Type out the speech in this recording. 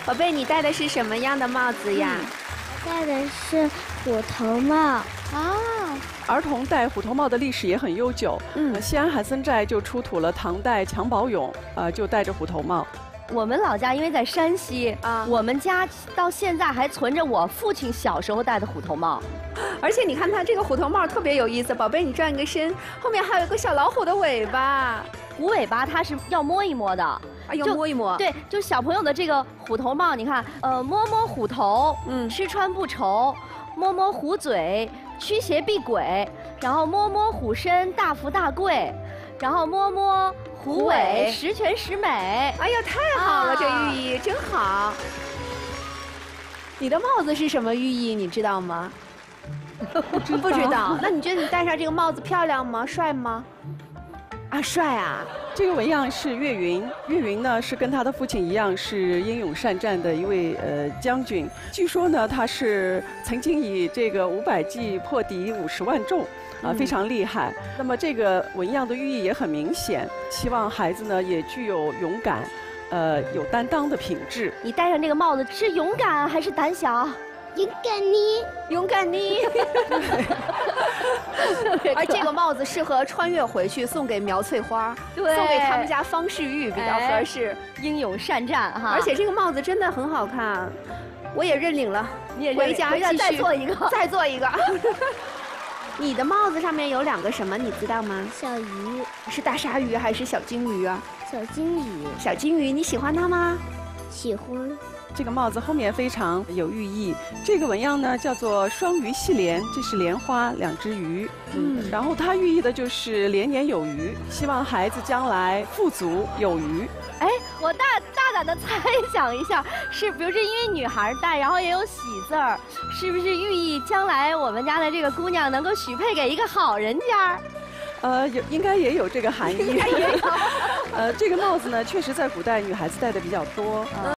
宝贝，你戴的是什么样的帽子呀？ 我戴的是虎头帽。 啊， 儿童戴虎头帽的历史也很悠久。西安韩森寨就出土了唐代襁褓俑，就戴着虎头帽。 我们老家因为在山西啊，我们家到现在还存着我父亲小时候戴的虎头帽。 而且你看它这个虎头帽特别有意思，宝贝，你转个身，后面还有一个小老虎的尾巴。 虎尾巴它是要摸一摸的。 要摸一摸。 对，就小朋友的这个虎头帽，你看，摸摸虎头，吃穿不愁；摸摸虎嘴，驱邪避鬼；然后摸摸虎身，大富大贵；然后摸摸虎尾，十全十美。 哎呀，太好了，这寓意真好。你的帽子是什么寓意？你知道吗？不知道。那你觉得你戴上这个帽子漂亮吗？帅吗？啊，帅啊！ 这个纹样是岳云，岳云呢是跟他的父亲一样是英勇善战的一位将军。据说呢，他是曾经以这个500骑破敌50万众。非常厉害。那么这个纹样的寓意也很明显，希望孩子呢也具有勇敢，有担当的品质。 你戴上这个帽子是勇敢还是胆小？ 勇敢呢， 勇敢呢。而这个帽子适合穿越回去送给苗翠花， 对， 送给他们家方世玉比较合适。 英勇善战哈， 而且这个帽子真的很好看，我也认领了。 你也回家再做一个， 再做一个。你的帽子上面有2个什么，你知道吗？ 小鱼， 是大鲨鱼还是小金鱼啊？ 小金鱼。 小金鱼，你喜欢它吗？ 喜欢。 这个帽子后面非常有寓意，这个纹样呢叫做双鱼戏莲，这是莲花2只鱼，然后它寓意的就是连年有余，希望孩子将来富足有余。 哎，我大胆的猜想一下，是比如是因为女孩戴，然后也有喜字儿，是不是寓意将来我们家的这个姑娘能够许配给一个好人家？ 应该也有这个含义。这个帽子呢，确实在古代女孩子戴的比较多。